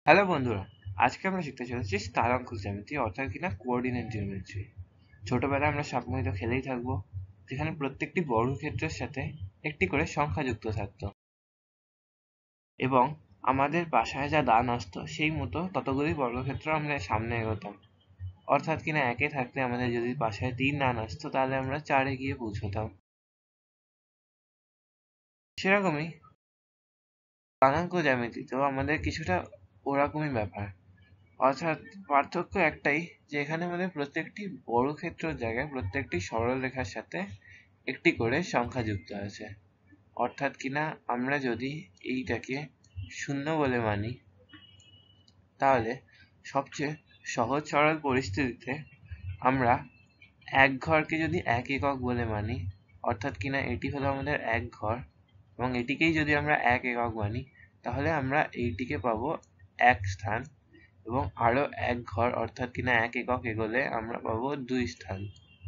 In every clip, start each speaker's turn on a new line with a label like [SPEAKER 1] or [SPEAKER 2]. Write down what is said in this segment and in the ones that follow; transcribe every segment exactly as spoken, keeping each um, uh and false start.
[SPEAKER 1] Hello বন্ধুরা, আজকে আমরা শিখতে চলেছি স্থানাঙ্ক জ্যামিতি অর্থাৎ কিনা কোঅর্ডিনেট জিওমেট্রি। ছোটবেলায় আমরা সবসময় তো খেলেই থাকবো, যেখানে প্রত্যেকটি বর্গক্ষেত্রের সাথে একটি করে সংখ্যা যুক্ত থাকতো এবং আমাদের বাসায় যা দান আসতো সেই মতো ততগুলি বর্গক্ষেত্র আমরা সামনে এগোতাম। অর্থাৎ কিনা একে থাকতে আমাদের যদি বাসায় তিন দান আসতো তাহলে আমরা চারে গিয়ে পৌঁছতাম। সেরকমই স্থানাঙ্ক জ্যামিতিতেও আমাদের কিছুটা ওরকমই ব্যাপার। অর্থাৎ পার্থক্য একটাই যে এখানে আমাদের প্রত্যেকটি বর্গক্ষেত্রের জায়গায় প্রত্যেকটি সরলরেখার সাথে একটি করে সংখ্যা যুক্ত আছে। অর্থাৎ কিনা আমরা যদি এইটাকে শূন্য বলে মানি, তাহলে সবচেয়ে সহজ সরল পরিস্থিতিতে আমরা এক ঘরকে যদি এক একক বলে মানি, অর্থাৎ কিনা এটি হলো আমাদের এক ঘর এবং এটিকেই যদি আমরা এক একক মানি, তাহলে আমরা এইটিকে পাবো এক স্থান এবং আরো এক ঘর অর্থাৎ কিনা এক একক এগোলে আমরা পাবো দুই স্থান।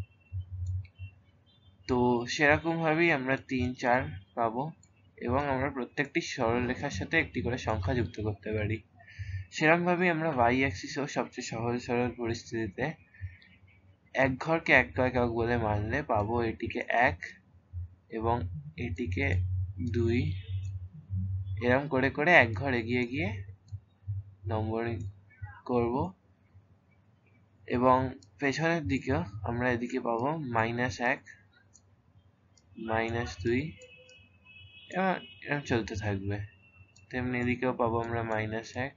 [SPEAKER 1] তো সেরকম ভাবেই আমরা তিন চার পাবো এবং আমরা প্রত্যেকটি সরলরেখার সাথে একটি করে সংখ্যা যুক্ত করতে পারি। সেরকম ভাবেই আমরা ওয়াই অ্যাক্সিসেও সবচেয়ে সহজ সরল পরিস্থিতিতে এক ঘরকে এক একক বলে মানলে পাবো এটিকে এক এবং এটিকে দুই, এরকম করে করে এক ঘর এগিয়ে গিয়ে নম্বরিং করব এবং পেছনের দিকেও আমরা এদিকে পাবো মাইনাস এক, মাইনাস দুই এবং এরকম চলতে থাকবে। তেমনি এদিকেও পাবো আমরা মাইনাস এক,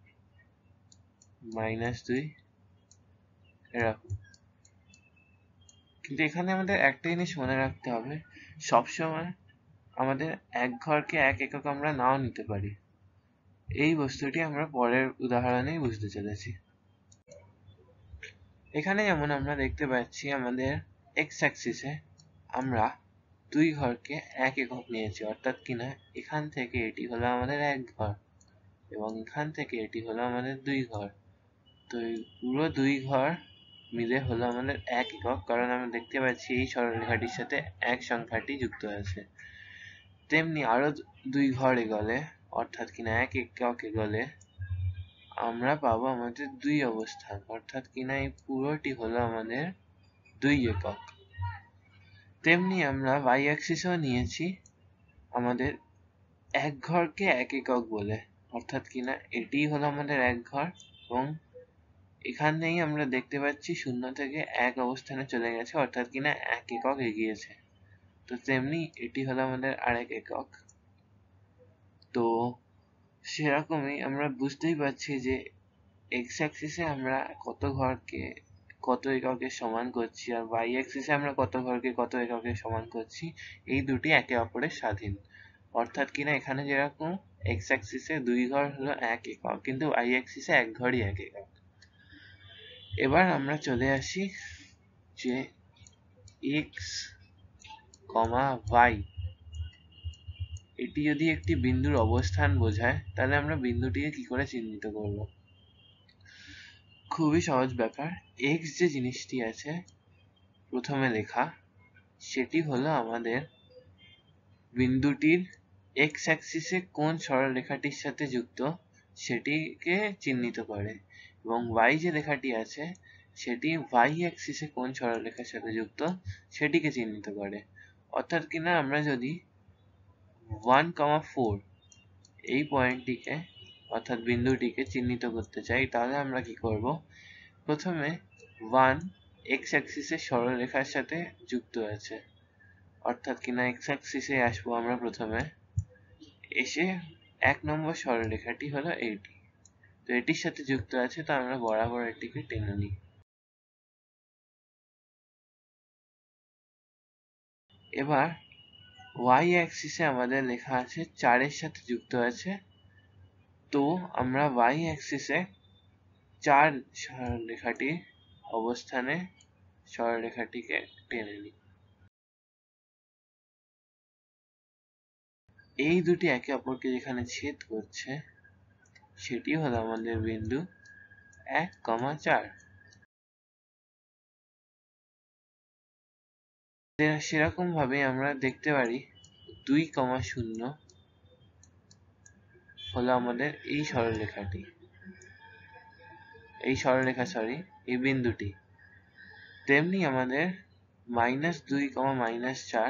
[SPEAKER 1] মাইনাস দুই, এরকম। কিন্তু এখানে আমাদের একটা জিনিস মনে রাখতে হবে, সবসময় আমাদের এক ঘরকে এক একক আমরা নাও নিতে পারি। এই বস্তুটি আমরা পরের উদাহরণেই বুঝতে চলেছি। এখানে যেমন আমরা দেখতে পাচ্ছি আমাদের এক্স অ্যাক্সিসে আমরা দুই ঘরকে এক একক নিয়েছি, অর্থাৎ কিনা এখান থেকে এটি হলো আমাদের এক ঘর এবং এখান থেকে এটি হলো আমাদের দুই ঘর। তো পুরো দুই ঘর মিলে হলো আমাদের এক একক, কারণ আমরা দেখতে পাচ্ছি এই সরলরেখাটির সাথে এক সংখ্যাটি যুক্ত আছে। তেমনি আরো দুই ঘর এগোলে অর্থাৎ কিনা এক একক এগোলে আমরা পাবো আমাদের দুই অবস্থান, অর্থাৎ কিনা এই পুরোটি হলো আমাদের দুই একক। তেমনি আমরা ওয়াই অ্যাক্সিসও নিয়েছি আমাদের এক ঘরকে এক একক বলে, অর্থাৎ কিনা এটি হলো আমাদের এক ঘর এবং এখানেই আমরা দেখতে পাচ্ছি শূন্য থেকে এক অবস্থানে চলে গেছে, অর্থাৎ কিনা এক একক এগিয়েছে। তো তেমনি এটি হলো আমাদের আরেক একক। তো সেরকমই আমরা বুঝতেই পারছি যে এক্স অ্যাক্সিসে আমরা কত ঘরকে কত এককের সমান করছি আর ওয়াই অ্যাক্সিসে আমরা কত ঘরকে কত এককের সমান করছি, এই দুটি একে অপরের স্বাধীন। অর্থাৎ কিনা এখানে যেরকম এক্স অ্যাক্সিসে দুই ঘর হলো এক একক, কিন্তু ওয়াই অ্যাক্সিসে এক ঘরই এক একক। এবার আমরা চলে আসি যে এক্স কমা ওয়াই এটি যদি একটি বিন্দুর অবস্থান বোঝায়, তাহলে আমরা বিন্দুটিকে কি করে চিহ্নিত করব? খুবই সহজ ব্যাপার। এক্স যে জিনিসটি আছে প্রথমে লেখা, সেটি হলো আমাদের বিন্দুটির এক্স অ্যাক্সিসে কোন সরলরেখাটির সাথে যুক্ত সেটিকে চিহ্নিত করে এবং ওয়াই যে লেখাটি আছে সেটি ওয়াই অ্যাক্সিসে কোন সরলরেখার সাথে যুক্ত সেটিকে চিহ্নিত করে। অর্থাৎ কিনা আমরা যদি ওয়ান কমা ফোর এই পয়েন্টটিকে অর্থাৎ বিন্দুটিকে চিহ্নিত করতে চাই, তাহলে আমরা কি করব? প্রথমে ওয়ান এক্স অ্যাক্সিসের সরলরেখার সাথে যুক্ত আছে, অর্থাৎ কিনা এক্স অ্যাক্সিসে আসবো আমরা প্রথমে, এসে এক নম্বর সরলরেখাটি হলো এইটি, তো এটির সাথে যুক্ত আছে, তো আমরা বরাবর এটিকে টেনে নিই। এবার ওয়াই অ্যাক্সিসে আমাদের লেখা আছে চারের সাথে যুক্ত আছে, তো আমরা ওয়াই অ্যাক্সিসে চার সরলরেখাটি অবস্থানে সরলরেখাটিকে টেনে নিই। এই দুটি একে অপরকে যেখানে ছেদ করছে সেটি হলো আমাদের বিন্দু এক কমা চার। সেরকম ভাবে আমরা দেখতে পারি দুই কমা শূন্য হলো আমাদের এই সরলরেখাটি। এই সরলরেখা সরি এই বিন্দুটি, তেমনি আমাদের মাইনাস দুই কমা মাইনাস চার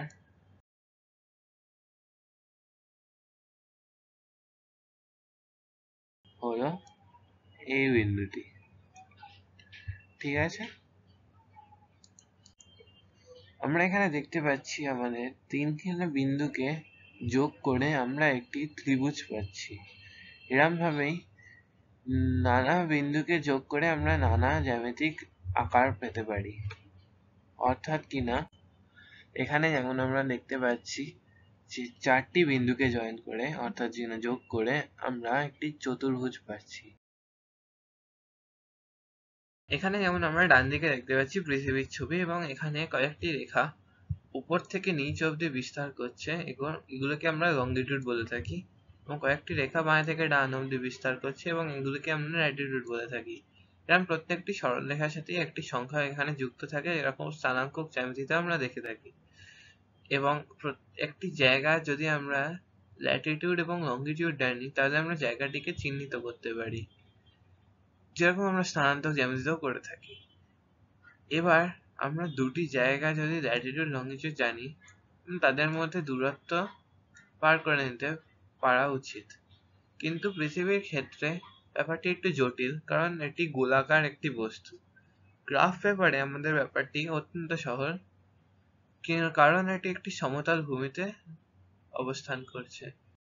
[SPEAKER 1] হলো এই বিন্দুটি। ঠিক আছে, আমরা এখানে দেখতে পাচ্ছি আমাদের তিনখানা বিন্দুকে যোগ করে আমরা একটি ত্রিভুজ পাচ্ছি। এরম ভাবেই নানা বিন্দুকে যোগ করে আমরা নানা জ্যামিতিক আকার পেতে পারি। অর্থাৎ কিনা এখানে যেমন আমরা দেখতে পাচ্ছি যে চারটি বিন্দুকে জয়েন করে অর্থাৎ যোগ করে আমরা একটি চতুর্ভুজ পাচ্ছি। এখানে যেমন আমরা ডান দিকে দেখতে পাচ্ছি পৃথিবীর ছবি এবং এখানে কয়েকটি রেখা উপর থেকে নিচ অবধি বিস্তার করছে, এগুলোকে আমরা লংজিটিউড বলে থাকি, এবং কয়েকটি রেখা বাঁ থেকে ডান অবধি বিস্তার করছে এবং এগুলোকে আমরা ল্যাটিটিউড বলে থাকি। এরকম প্রত্যেকটি সরলরেখার সাথে একটি সংখ্যা এখানে যুক্ত থাকে, এরকম স্থানাঙ্কক জ্যামিতিতে আমরা দেখে থাকি। এবং একটি জায়গা যদি আমরা ল্যাটিটিউড এবং লংজিটিউড জানি তাহলে আমরা জায়গাটিকে চিহ্নিত করতে পারি, যেরকম আমরা স্থানান্তক জ্যামিতিতেও করে থাকি। এবার আমরা দুটি জায়গা যদি ল্যাটিটিউড লংজিটিউড জানি তাদের মধ্যে দূরত্ব পার করে নিতে পারা উচিত, কিন্তু পৃথিবীর ক্ষেত্রে ব্যাপারটি একটু জটিল, কারণ এটি গোলাকার একটি বস্তু। গ্রাফ পেপারে আমাদের ব্যাপারটি অত্যন্ত সহজ, কারণ এটি একটি সমতল ভূমিতে অবস্থান করছে।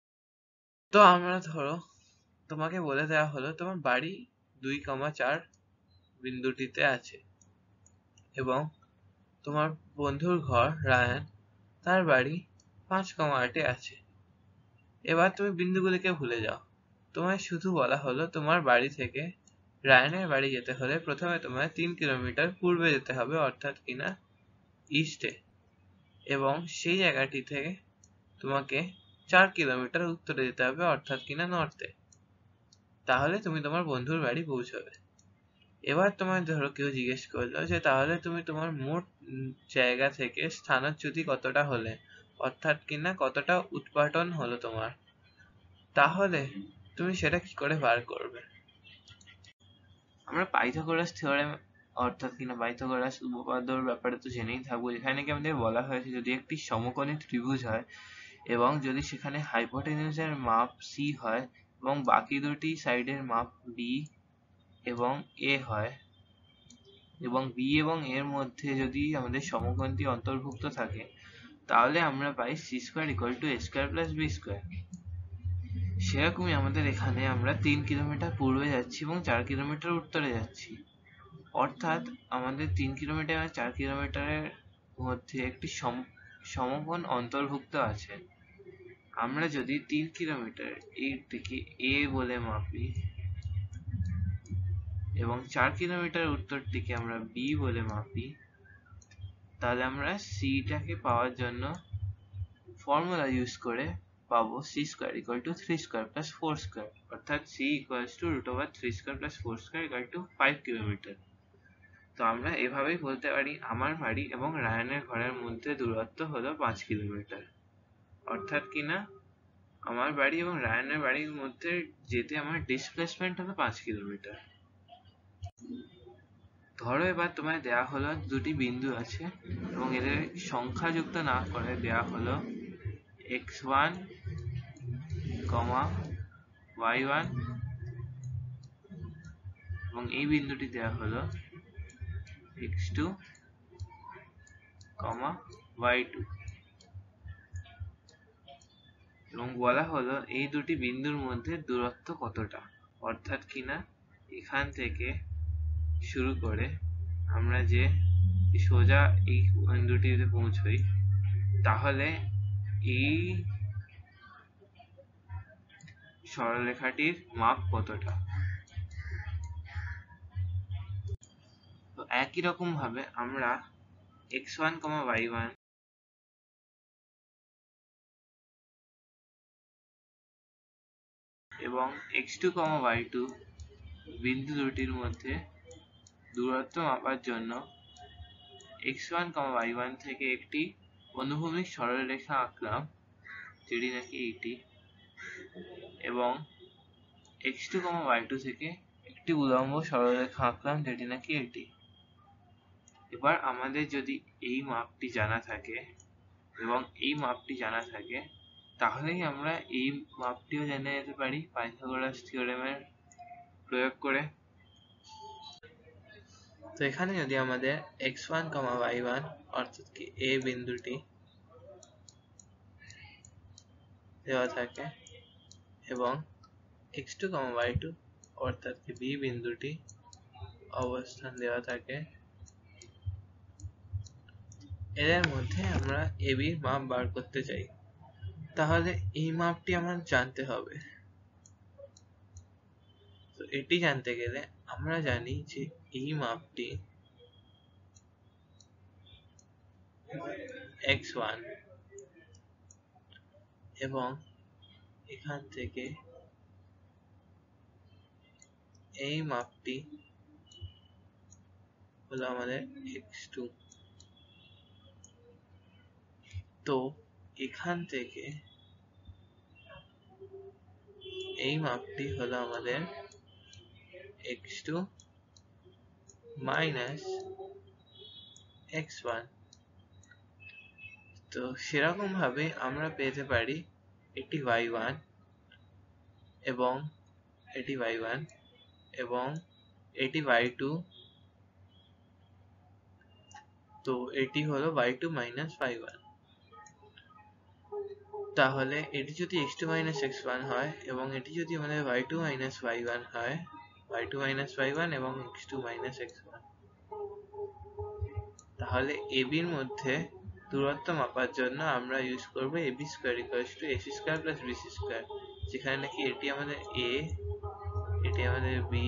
[SPEAKER 1] তো আমরা ধরো তোমাকে বলে দেওয়া হলো তোমার বাড়ি দুই কমা চার বিন্দুটিতে আছে এবং তোমার বন্ধুর ঘর রায়ান, তার বাড়ি পাঁচ কমা আটে আছে। এবার তুমি বিন্দুগুলিকে ভুলে যাও, তোমায় শুধু বলা হলো তোমার বাড়ি থেকে রায়ানের বাড়ি যেতে হলে প্রথমে তোমায় তিন কিলোমিটার পূর্বে যেতে হবে, অর্থাৎ কিনা ইস্টে, এবং সেই জায়গাটি থেকে তোমাকে চার কিলোমিটার উত্তরে যেতে হবে, অর্থাৎ কিনা নর্থে। তাহলে তুমি তোমার বন্ধুর বাড়ি পৌঁছবে। এবার তোমায় ধরো কেউ জিজ্ঞেস করলো যে তাহলে তুমি তোমার মোট জায়গা থেকে স্থানচ্যুতি কতটা হলে, অর্থাৎ কিনা কতটা উৎপাটন হলো তোমার, তাহলে তুমি সেটা কি করে বার করবে? আমরা পাইথাগোরাস থিওরেম অর্থাৎ কিনা পাইথাগোরাস উপপাদ্যর ব্যাপারে তো জেনেই থাকবো। এখানে কি আমাদের বলা হয়েছে যদি একটি সমকোণী ত্রিভুজ হয় এবং যদি সেখানে হাইপোটেনিউসের মাপ সি হয় এবং বাকি দুটি সাইডের মাপ বি এবং এ হয় এবং বি এবং এর মধ্যে যদি আমাদের সমকোণটি অন্তর্ভুক্ত থাকে তাহলে আমরা পাই c square equal to a square plus b square. সেরকমই আমাদের এখানে আমরা তিন কিলোমিটার পূর্বে যাচ্ছি এবং চার কিলোমিটার উত্তরে যাচ্ছি, অর্থাৎ আমাদের তিন কিলোমিটার এবং চার কিলোমিটারের মধ্যে একটি সমকোণ অন্তর্ভুক্ত আছে। আমরা যদি তিন কিলোমিটার এই থেকে এ বলে মাপি এবং চার কিলোমিটার উত্তরটিকে আমরা বি বলে মাপি, তাহলে আমরা সিটাকে পাওয়ার জন্য ফর্মুলা ইউজ করে পাবো c square equal to three square plus four square, অর্থাৎ c equals to root over three square plus four square equal to five kilometre. তো আমরা এভাবেই বলতে পারি আমার বাড়ি এবং রায়ানের ঘরের মধ্যে দূরত্ব হলো পাঁচ কিলোমিটার, অর্থাৎ কিনা আমার বাড়ি এবং রায়ানের বাড়ির মধ্যে যেতে আমার ডিসপ্লেসমেন্ট হলো পাঁচ কিলোমিটার। ধরো এবার তোমায় দেয়া হলো দুটি বিন্দু আছে এবং এদের সংখ্যাযুক্ত না করে দেয়া হলো x one comma y one এবং এই বিন্দুটি দেয়া হলো x two comma y two এবং বলা হলো এই দুটি বিন্দুর মধ্যে দূরত্ব কতটা, অর্থাৎ কিনা এখান থেকে শুরু করে আমরা যে সোজা এই বিন্দুটিতে পৌঁছই তাহলে এই সরলরেখাটির মাপ কতটা। তো একই রকম ভাবে আমরা x one comma y one এবং x two comma y two বিন্দু দুটির মধ্যে দূরত্ব মাপার জন্য x one comma y one থেকে একটি অনুভূমিক সরলরেখা আঁকলাম যেটি নাকি এইটি, এবং x two comma y two থেকে একটি একটি উলম্ব সরলরেখা আঁকলাম যেটি নাকি এটি। এবার আমাদের যদি এই মাপটি জানা থাকে এবং এই মাপটি জানা থাকে তাহলেই আমরা এই মাপটিও জেনে যেতে পারি পাইথাগোরাস থিওরেমের প্রয়োগ করে। তো এখানে যদি আমাদের এক্স ওয়ান, ওয়াই ওয়ান অর্থাৎ কি এ বিন্দুটি দেওয়া থাকে এবং এক্স টু, ওয়াই টু অর্থাৎ কি বি বিন্দুটি অবস্থান দেওয়া থাকে, এদের মধ্যে আমরা এ বির মাপ বার করতে চাই, তাহলে এই মাপটি আমার জানতে হবে। তো এটি জানতে গেলে আমরা জানি যে এই মাপটি এক্স ওয়ান এবং এখান থেকে এই মাপটি হলো আমাদের এক্স টু। তো এখান থেকে এই মাপটি হলো আমাদের x two minus x one. তো সেরকম ভাবে আমরা পেতে পারি এটি ওয়াই ওয়ান এবং এটি ওয়াই ওয়ান এবং এটি ওয়াই টু। তো এটি হলো y two minus y one. তাহলে এটি যদি x two minus x one হয় এবং এটি যদি আমাদের y two minus y one হয়, y two minus y one এবং x two minus x one, তাহলে এ বির মধ্যে দূরত্ব মাপার জন্য আমরা ইউজ করব A B square equals to AC square plus BC square, যেখানে নাকি এটি আমাদের এ, এটি আমাদের বি,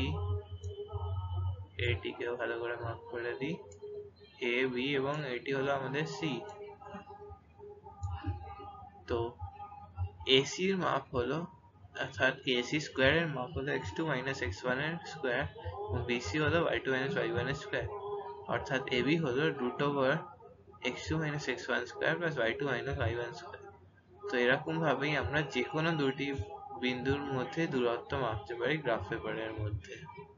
[SPEAKER 1] এটিকেও ভালো করে মাপ করে দিই, এ বি এবং এটি হলো আমাদের সি। তো এসির মাপ হলো অর্থাৎ এসি স্কয়ারের মাপ হলো x two minus x one এর স্কয়ার এবং বিসি হলো y two minus y one এর স্কয়ার, অর্থাৎ এবি হলো root over x two minus x one square plus y two minus y one square. তো এরকম ভাবেই আমরা যে কোনো দুটি বিন্দুর মধ্যে দূরত্ব মাপতে পারি গ্রাফ পেপারের মধ্যে।